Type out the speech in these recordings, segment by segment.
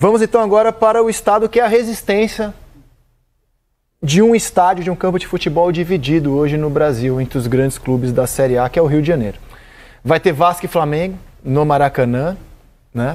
Vamos então agora para o estado que é a resistência de um estádio, de um campo de futebol dividido hoje no Brasil, entre os grandes clubes da Série A, que é o Rio de Janeiro. Vai ter Vasco e Flamengo no Maracanã, né?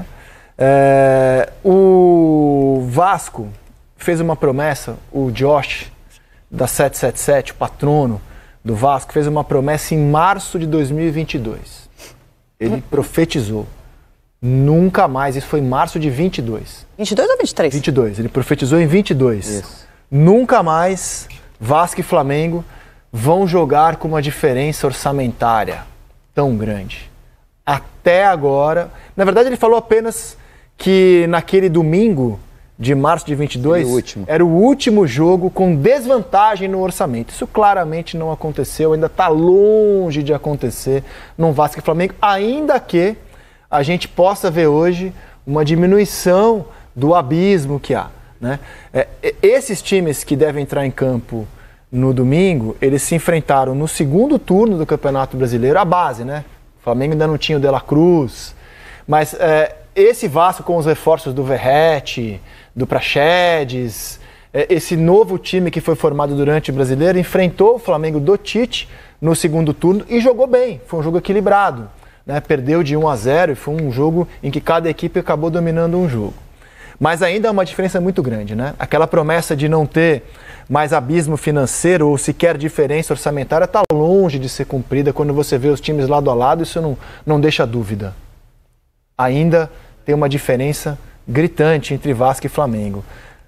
O Vasco fez uma promessa, o Josh, da 777, o patrono do Vasco, fez uma promessa em março de 2022. Ele profetizou. Nunca mais, isso foi em março de 22. 22 ou 23? 22, ele profetizou em 22. Isso. Nunca mais Vasco e Flamengo vão jogar com uma diferença orçamentária tão grande. Até agora, na verdade ele falou apenas que naquele domingo de março de 22 era o último jogo com desvantagem no orçamento. Isso claramente não aconteceu, ainda está longe de acontecer no Vasco e Flamengo, ainda que a gente possa ver hoje uma diminuição do abismo que há, né? Esses times que devem entrar em campo no domingo, eles se enfrentaram no segundo turno do Campeonato Brasileiro, a base, né? O Flamengo ainda não tinha o De La Cruz, mas esse Vasco com os reforços do Verratti, do Praxedes, esse novo time que foi formado durante o Brasileiro, enfrentou o Flamengo do Tite no segundo turno e jogou bem, foi um jogo equilibrado, né? Perdeu de 1-0 e foi um jogo em que cada equipe acabou dominando um jogo. Mas ainda há uma diferença muito grande, né? Aquela promessa de não ter mais abismo financeiro ou sequer diferença orçamentária está longe de ser cumprida. Quando você vê os times lado a lado, isso não deixa dúvida. Ainda tem uma diferença gritante entre Vasco e Flamengo.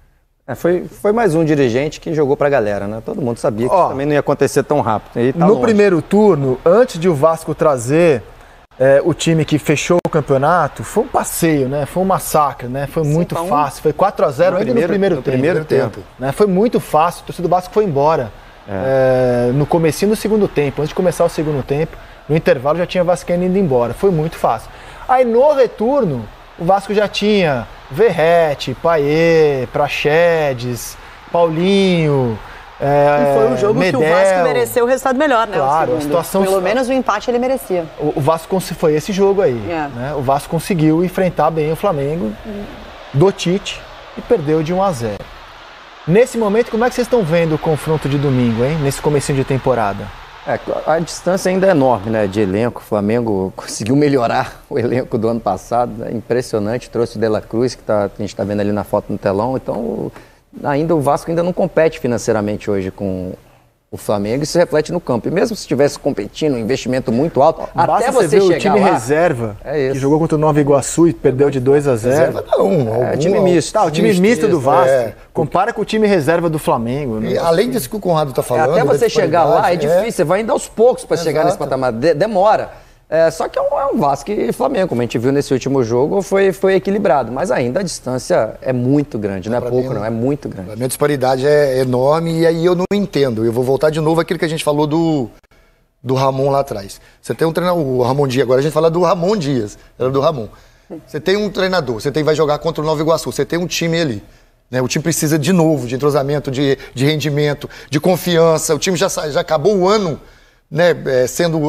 Foi mais um dirigente que jogou pra galera, né? Todo mundo sabia que isso também não ia acontecer tão rápido. E tá no longe. Primeiro turno, antes de o Vasco trazer o time que fechou o campeonato, foi um passeio, né? Foi um massacre, né? Foi muito fácil. Foi 4-0 ainda no primeiro tempo. Né? Foi muito fácil. O torcedor do Vasco foi embora no comecinho do segundo tempo. Antes de começar o segundo tempo, no intervalo já tinha vascaíno indo embora. Foi muito fácil. Aí no retorno, o Vasco já tinha Verratti, Payet, Praxedes, Paulinho. E foi um jogo Medel, que o Vasco mereceu o resultado melhor, né? Claro, a situação... Pelo menos o empate ele merecia. O Vasco foi esse jogo aí. Né? O Vasco conseguiu enfrentar bem o Flamengo do Tite e perdeu de 1-0. Nesse momento, como é que vocês estão vendo o confronto de domingo, hein? Nesse comecinho de temporada? A distância ainda é enorme, né? De elenco. O Flamengo conseguiu melhorar o elenco do ano passado. É impressionante. Trouxe o De La Cruz, que a gente está vendo ali na foto no telão. Então... Ainda o Vasco ainda não compete financeiramente hoje com o Flamengo, isso reflete no campo. E mesmo se estivesse competindo, um investimento muito alto, até você chegar o time lá, reserva, que jogou contra o Nova Iguaçu e perdeu de 2-0. Reserva não. Time misto. O time misto do Vasco. Compara com o time reserva do Flamengo. E além disso que o Conrado está falando... Até você chegar lá é difícil, você vai indo aos poucos para chegar nesse patamar. Demora. Só que é um Vasco e Flamengo, como a gente viu nesse último jogo, foi equilibrado, mas ainda a distância é muito grande, não é pouco não, é muito grande. A minha disparidade é enorme e aí eu não entendo. Eu vou voltar de novo àquilo que a gente falou do Ramon lá atrás. Você tem um treinador, o Ramon Dias, agora a gente fala do Ramon Dias, era do Ramon. Você tem um treinador, vai jogar contra o Nova Iguaçu, você tem um time ali. Né? O time precisa de novo, de entrosamento, de rendimento, de confiança. O time já acabou o ano... Né, sendo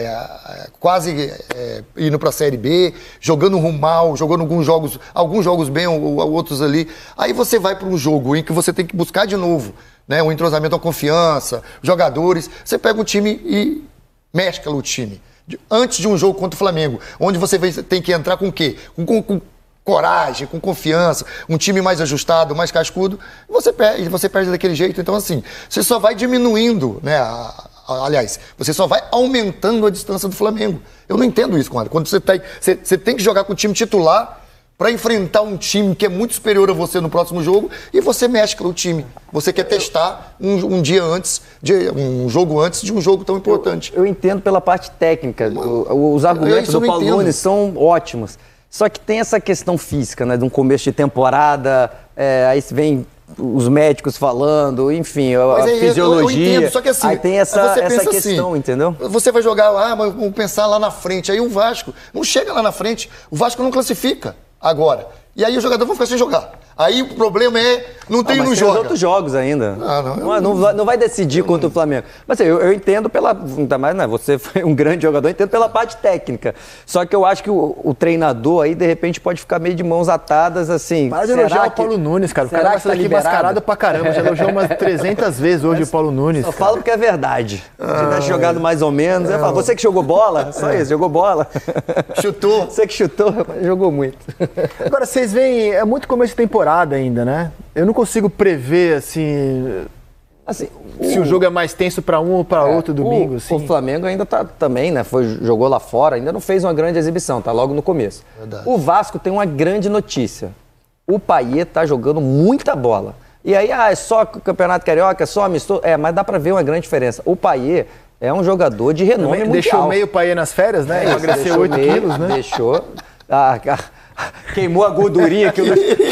quase indo para a Série B, jogando mal, jogando alguns jogos bem, ou outros ali. Aí você vai para um jogo em que você tem que buscar de novo, né, um entrosamento, a confiança, jogadores. Você pega o time e mescla o time. Antes de um jogo contra o Flamengo, onde você tem que entrar com o quê? Com coragem, com confiança, um time mais ajustado, mais cascudo, você perde daquele jeito. Então, assim, você só vai diminuindo, né, aliás, você só vai aumentando a distância do Flamengo. Eu não entendo isso, Conrado. Quando você tem que jogar com o time titular para enfrentar um time que é muito superior a você no próximo jogo e você mescla o time. Você quer testar um dia antes, um jogo antes de um jogo tão importante. Eu entendo pela parte técnica. Os argumentos do Paulo Nunes são ótimos. Só que tem essa questão física, né? De um começo de temporada, aí vem os médicos falando, enfim, a fisiologia. Eu entendo, só que assim, aí tem essa questão, assim, entendeu? Você vai jogar lá, mas vamos pensar lá na frente. Aí o Vasco não chega lá na frente, o Vasco não classifica agora. E aí o jogador vai ficar sem jogar. Aí o problema é, não joga. Outros jogos ainda. Não vai decidir contra o Flamengo. Mas assim, eu entendo ainda mais, né, você foi um grande jogador, eu entendo pela parte técnica. Só que eu acho que o treinador aí, de repente, pode ficar meio de mãos atadas, assim. Para de elogiar o Paulo Nunes, cara. O cara vai sair aqui mascarado pra caramba. Já elogiou umas 300 vezes hoje o Paulo Nunes. Só falo porque é verdade. Se tivesse jogado mais ou menos, eu falo, você que jogou bola? Só isso, jogou bola. Chutou. Você que chutou, jogou muito. Agora, vocês veem, é muito começo de temporada ainda, né? Eu não consigo prever, assim se o jogo é mais tenso para um ou para outro domingo. O Flamengo ainda tá também, né? Jogou lá fora, ainda não fez uma grande exibição, tá logo no começo. Verdade. O Vasco tem uma grande notícia. O Payet tá jogando muita bola. E aí, é só Campeonato Carioca, é só amistoso. Mas dá para ver uma grande diferença. O Payet é um jogador de renome mundial. Deixou meio Payet nas férias, né? Emagreceu 8 quilos, né? Deixou. Queimou a gordurinha que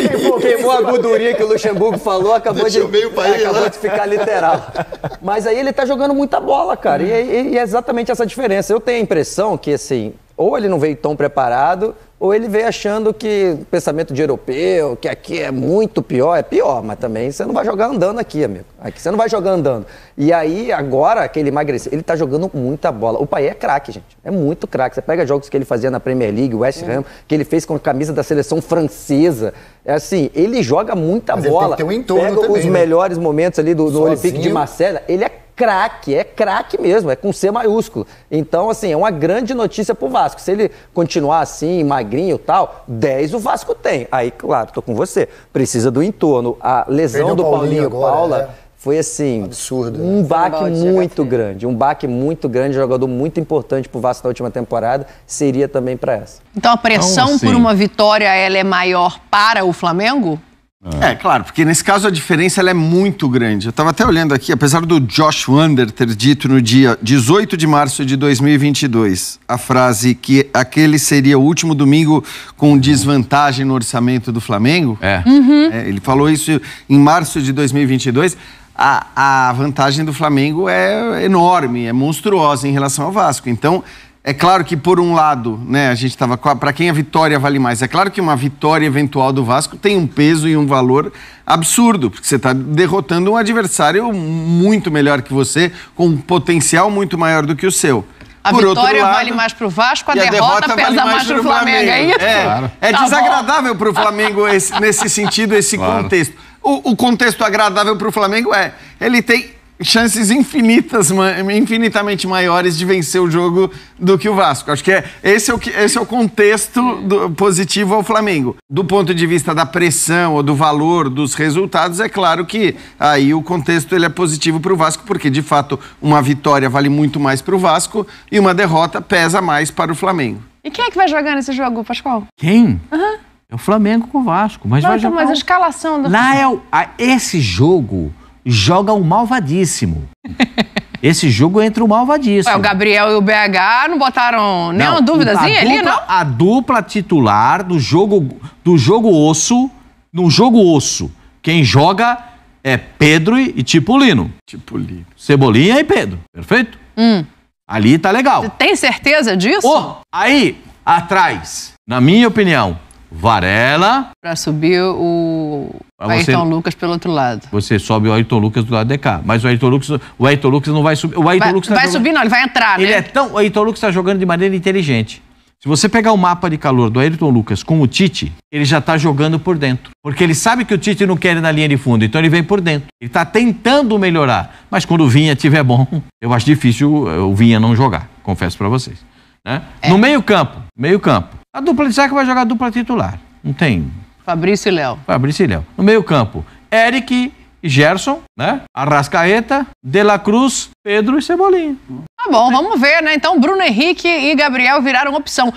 o Luxemburgo falou, acabou de ficar literal. Mas aí ele tá jogando muita bola, cara. E é exatamente essa diferença. Eu tenho a impressão que, assim, ou ele não veio tão preparado, ou ele veio achando que pensamento de europeu, que aqui é muito pior, é pior, mas também você não vai jogar andando aqui, amigo. Aqui você não vai jogar andando. E aí, agora que ele emagreceu, ele tá jogando muita bola. O Payet é craque, gente. É muito craque. Você pega jogos que ele fazia na Premier League, West Ham, que ele fez com a camisa da seleção francesa. É assim, ele joga muita bola. Ele tem um entorno pega também, os melhores momentos ali do Olympique de Marseille. Ele é craque mesmo, é com C maiúsculo. Então, assim, é uma grande notícia pro Vasco. Se ele continuar assim, magrinho e tal, 10 o Vasco tem. Aí, claro, tô com você. Precisa do entorno. A lesão do Paulinho Paula foi, assim, absurdo. Um baque muito grande. Um baque muito grande, jogador muito importante pro Vasco na última temporada, seria também para essa. Então, a pressão por uma vitória, ela é maior para o Flamengo? Claro, porque nesse caso a diferença ela é muito grande. Eu estava até olhando aqui, apesar do Josh Wander ter dito no dia 18 de março de 2022 a frase que aquele seria o último domingo com desvantagem no orçamento do Flamengo, ele falou isso em março de 2022, a vantagem do Flamengo é enorme, é monstruosa em relação ao Vasco. Então, é claro que, por um lado, né, a gente estava... Para quem a vitória vale mais, é claro que uma vitória eventual do Vasco tem um peso e um valor absurdo, porque você está derrotando um adversário muito melhor que você, com um potencial muito maior do que o seu. A vitória vale mais para o Vasco, a derrota pesa mais para o Flamengo, é isso? É desagradável para o Flamengo nesse sentido, esse contexto. O contexto agradável para o Flamengo ele tem chances infinitamente maiores de vencer o jogo do que o Vasco. Acho que esse é o contexto positivo ao Flamengo. Do ponto de vista da pressão ou do valor dos resultados, é claro que aí o contexto ele é positivo para o Vasco, porque de fato uma vitória vale muito mais para o Vasco e uma derrota pesa mais para o Flamengo. E quem é que vai jogar nesse jogo, Pascoal? Quem? É o Flamengo com o Vasco. Mas vai jogar... Mas a escalação do... Lá esse jogo... joga o malvadíssimo. Esse jogo entra o malvadíssimo. O Gabriel e o BH não botaram nenhuma duvidazinha ali, não? A dupla titular do jogo osso, no jogo osso, quem joga é Pedro e Tipolino. Cebolinha e Pedro, perfeito? Ali tá legal. Você tem certeza disso? Aí, atrás, na minha opinião, Varela. Pra subir o Ayrton Lucas pelo outro lado. Você sobe o Ayrton Lucas do lado de cá. Mas o Ayrton Lucas não vai subir. O Ayrton Lucas vai subir, não, ele vai entrar, né? O Ayrton Lucas está jogando de maneira inteligente. Se você pegar o mapa de calor do Ayrton Lucas com o Tite, ele já está jogando por dentro. Porque ele sabe que o Tite não quer ir na linha de fundo, então ele vem por dentro. Ele está tentando melhorar. Mas quando o Vinha estiver bom, eu acho difícil o Vinha não jogar, confesso para vocês. Né? No meio-campo. A dupla de zaga vai jogar a dupla titular. Não tem... Fabrício e Léo. No meio-campo, Eric e Gerson, né? Arrascaeta, De La Cruz, Pedro e Cebolinha. Tá bom, vamos ver, né? Então, Bruno Henrique e Gabriel viraram opção.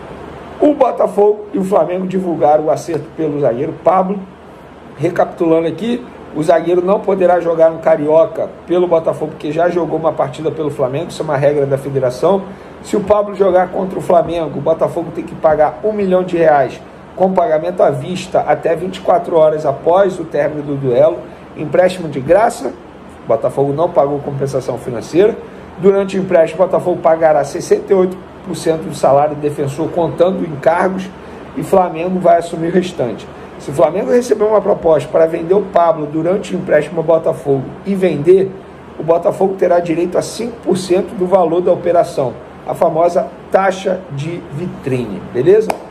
O Botafogo e o Flamengo divulgaram o acerto pelo zagueiro Pablo. Recapitulando aqui, o zagueiro não poderá jogar no Carioca pelo Botafogo, porque já jogou uma partida pelo Flamengo, isso é uma regra da federação. Se o Pablo jogar contra o Flamengo, o Botafogo tem que pagar R$1 milhão com pagamento à vista até 24 horas após o término do duelo. Empréstimo de graça, o Botafogo não pagou compensação financeira. Durante o empréstimo, o Botafogo pagará 68% do salário do defensor, contando encargos, e Flamengo vai assumir o restante. Se o Flamengo receber uma proposta para vender o Pablo durante o empréstimo ao Botafogo e vender, o Botafogo terá direito a 5% do valor da operação, a famosa taxa de vitrine, beleza?